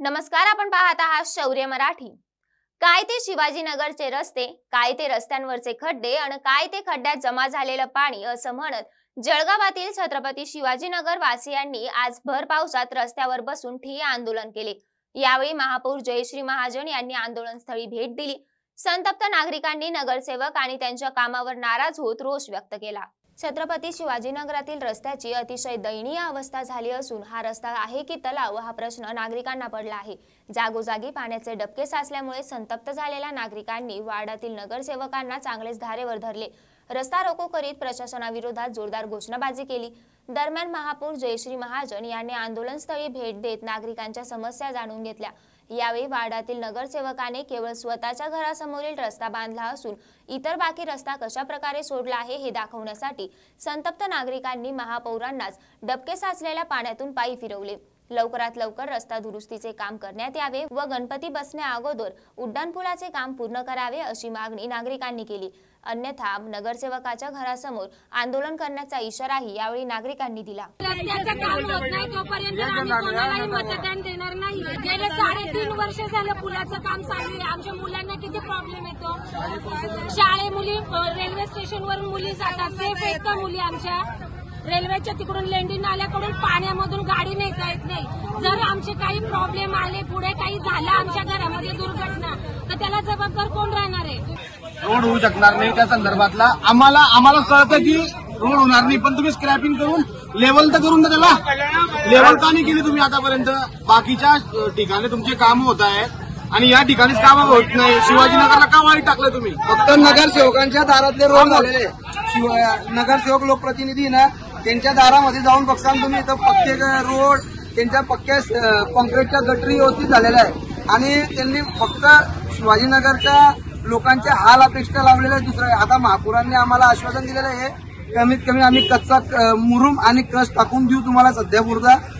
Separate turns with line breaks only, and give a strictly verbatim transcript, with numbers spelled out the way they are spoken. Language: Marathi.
नमस्कार, आपण पाहत आहात शौर्य मराठी। काय ते शिवाजीनगरचे रस्ते, काय ते रस्त्यांवरचे खड्डे आणि काय ते खड्ड्यात जमा झालेलं पाणी असं म्हणत जळगावातील छत्रपती शिवाजीनगर वासियांनी आज भर पावसात रस्त्यावर बसून ठिय्या आंदोलन केले। यावेळी महापौर जयश्री महाजन यांनी आंदोलनस्थळी भेट दिली। संतप्त नागरिकांनी नगरसेवक आणि त्यांच्या कामावर नाराज होत रोष व्यक्त केला। छत्रपती शिवाजीनगरातील रस्त्याची अतिशय दयनीय अवस्था झाली असून हा रस्ता आहे की तलाव हा प्रश्न नागरिकांना पडला आहे। जागोजागी पाण्याचे डबके साचल्यामुळे संतप्त झालेल्या नागरिकांनी वार्डातील नगरसेवकांना चांगलेच धारेवर धरले। रस्ता रोको करीत प्रशासनाविरोधात जोरदार घोषणाबाजी केली। दरम्यान महापौर जयश्री महाजन यांनी आंदोलनस्थळी भेट देत नागरिकांच्या समस्या जाणून घेतल्या। यावेळी वार्डातील नगरसेवकाने केवळ स्वतःच्या घरासमोरील रस्ता बांधला असून इतर बाकी रस्ता कशा प्रकारे सोडला आहे हे दाखवण्यासाठी संतप्त नागरिकांनी महापौरांनाच डबके साचलेल्या पाण्यातून पायी फिरवले। लवकरात लवकर रस्ता दुरुस्तीचे काम करण्यात यावे व गणपती बसण्या अगोदर उड्डाणपुलाचे काम पूर्ण करावे अशी मागणी नागरिकांनी केली। अन्यथा नगरसेवकाच्या घरासमोर आंदोलन करण्याचा इशाराही यावेळी नागरिकांनी दिला।
रस्त्याचं काम होत नाही तोपर्यंत आम्ही कोणालाही मतदान देणार नाही। गेले साडेतीन वर्ष झालं पुलाचं काम चालू आहे। आमच्या मुलांना किती प्रॉब्लेम येतो। शाळे मुली रेल्वे स्टेशनवरून मुली जातात, सेफ आहेत का मुली आमच्या? रेल्वेच्या तिकडून लेंडी नाल्याकडून पाण्यामधून गाडी नेता येत नाही। जर आमचे काही प्रॉब्लेम आले, पुढे काही झालं आमच्या घरामध्ये दुर्घटना, तर त्याला जबाबदार कोण राहणार आहे?
रोड होऊ शकणार नाही त्या संदर्भातला आम्हाला आम्हाला कळतं की रोड होणार नाही, पण तुम्ही स्क्रॅपिंग करून लेवल तर करून त्याला लेवल का नाही केली तुम्ही आतापर्यंत? बाकीच्या ठिकाणी तुमचे काम होत आहेत आणि या ठिकाणीच काम होत नाही। शिवाजीनगरला का वाईट टाकलं तुम्ही?
फक्त नगरसेवकांच्या दारातले रोड झालेले, नगरसेवक लोकप्रतिनिधी ना त्यांच्या दारामध्ये जाऊन बघता तुम्ही इथं पक्के रोड, त्यांच्या पक्क्या कॉन्क्रीटच्या गटरी व्यवस्थित झालेल्या आहे आणि त्यांनी फक्त शिवाजीनगरच्या लोकांचे हाल अपेक्षा लावलेले आहे। दुसरं आता महापुरांनी आम्हाला आश्वासन दिलेलं आहे, कमीत कमी आम्ही कच्चा मुरुम आणि कस टाकून देऊ तुम्हाला सध्या पुरता।